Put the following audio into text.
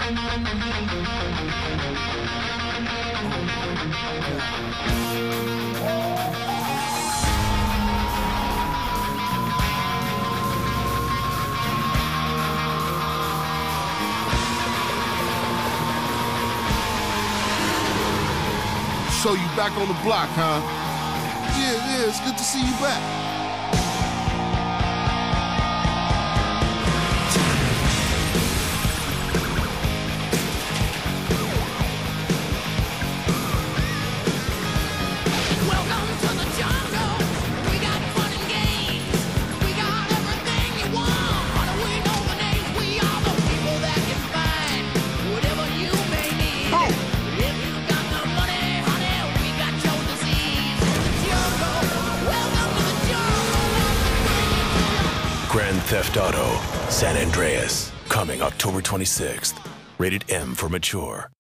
So you back on the block, huh? Yeah, it's good to see you back. Grand Theft Auto: San Andreas, coming October 26th. Rated M for mature.